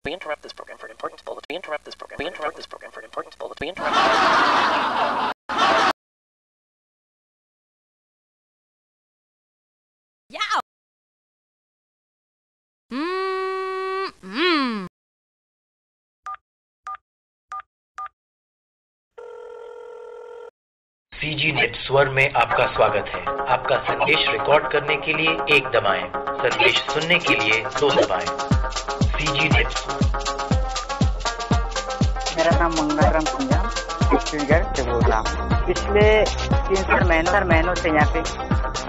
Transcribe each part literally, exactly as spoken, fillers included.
We interrupt this program for an important bullet. We interrupt this program. We interrupt this program for an important bullet. We interrupt. Yeah. Mmm. Mmm. CG net Swara में आपका स्वागत है। आपका संदेश record करने के लिए एक दबाएं, संदेश सुनने के लिए दो दबाएं। CG net. मेरा नाम मंगलराम पंजाब छत्तीसगढ़ से बोल रहा हूँ। पिछले तीन चार महीनों महीनों से यहाँ पे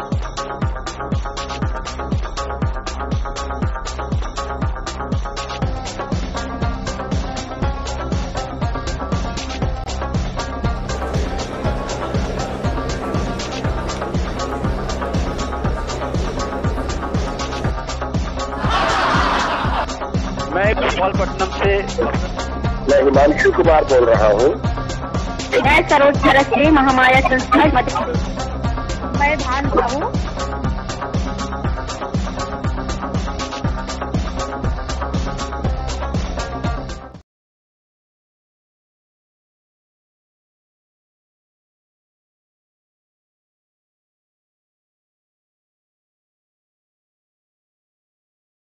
मैं भोपालपट्टनम से मैं हिमांशु कुमार बोल रहा हूँ। मैं सरोज सरस्वती महामाया संस्था मध्य प्रदेश। मैं भान हूँ।